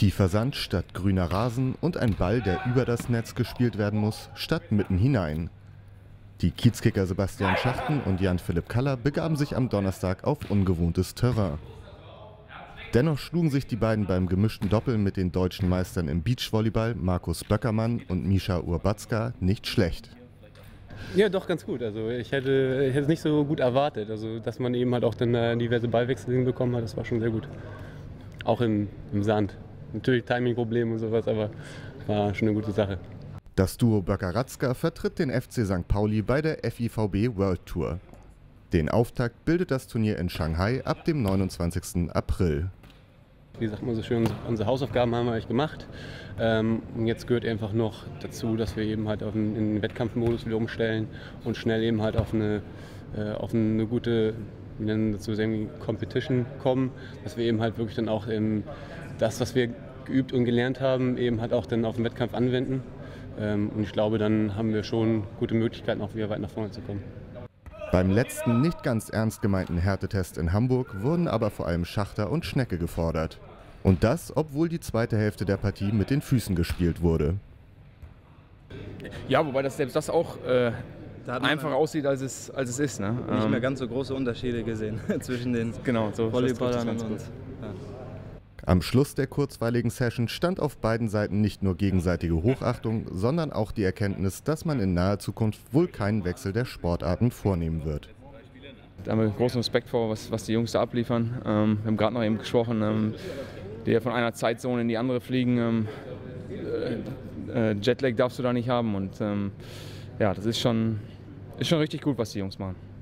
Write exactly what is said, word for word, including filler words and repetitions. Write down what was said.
Tiefer Sand statt grüner Rasen und ein Ball, der über das Netz gespielt werden muss, statt mitten hinein. Die Kiezkicker Sebastian Schachten und Jan-Philipp Kaller begaben sich am Donnerstag auf ungewohntes Terrain. Dennoch schlugen sich die beiden beim gemischten Doppel mit den deutschen Meistern im Beachvolleyball Markus Böckermann und Mischa Urbatzka nicht schlecht. Ja, doch ganz gut. Also ich hätte, ich hätte es nicht so gut erwartet. Also dass man eben halt auch dann äh, diverse Ballwechsel hinbekommen hat, das war schon sehr gut. Auch im, im Sand. Natürlich Timing-Probleme und sowas, aber war schon eine gute Sache. Das Duo Böcker-Ratzka vertritt den F C Sankt Pauli bei der F I V B World Tour. Den Auftakt bildet das Turnier in Shanghai ab dem neunundzwanzigsten April. Wie sagt man so schön, unsere Hausaufgaben haben wir eigentlich gemacht. Ähm, und jetzt gehört einfach noch dazu, dass wir eben halt auf den, in den Wettkampfmodus wieder umstellen und schnell eben halt auf eine, äh, auf eine gute, wie nennen wir dazu, Competition kommen, dass wir eben halt wirklich dann auch ähm, das, was wir geübt und gelernt haben, eben halt auch dann auf den Wettkampf anwenden. Ähm, und ich glaube, dann haben wir schon gute Möglichkeiten, auch wieder weit nach vorne zu kommen. Beim letzten nicht ganz ernst gemeinten Härtetest in Hamburg wurden aber vor allem Schachter und Schnecke gefordert. Und das, obwohl die zweite Hälfte der Partie mit den Füßen gespielt wurde. Ja, wobei das selbst das auch äh, einfacher aussieht, als es, als es ist. Ne? Nicht mehr ganz so große Unterschiede gesehen zwischen den genau, so, Volleyballern und uns. Ja. Am Schluss der kurzweiligen Session stand auf beiden Seiten nicht nur gegenseitige Hochachtung, sondern auch die Erkenntnis, dass man in naher Zukunft wohl keinen Wechsel der Sportarten vornehmen wird. Da haben wir großen Respekt vor, was, was die Jungs da abliefern. Ähm, wir haben gerade noch eben gesprochen, ähm, die von einer Zeitzone in die andere fliegen. Ähm, äh, Jetlag darfst du da nicht haben. Und ähm, ja, das ist schon, ist schon richtig gut, was die Jungs machen.